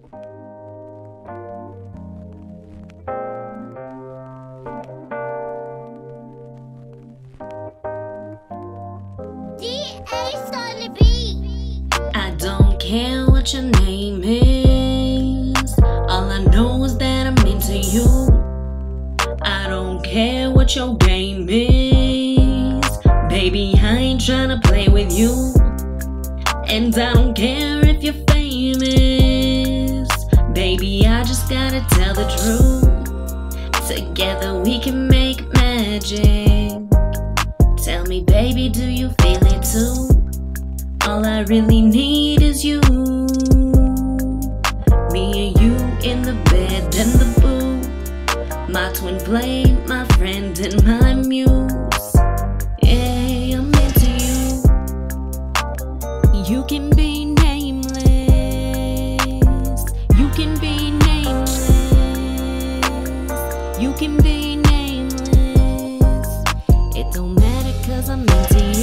I don't care what your name is. All I know is that I'm into you. I don't care what your game is. Baby, I ain't tryna play with you. And I don't care if you're famous. Baby, I just gotta tell the truth. Together we can make magic. Tell me, baby, do you feel it too? All I really need is you. Me and you in the bed and the booth. My twin flame, my friend and my muse. Yeah, I'm into you. You can be nameless. You can be nameless. You can be nameless. It don't matter 'cause I'm into you.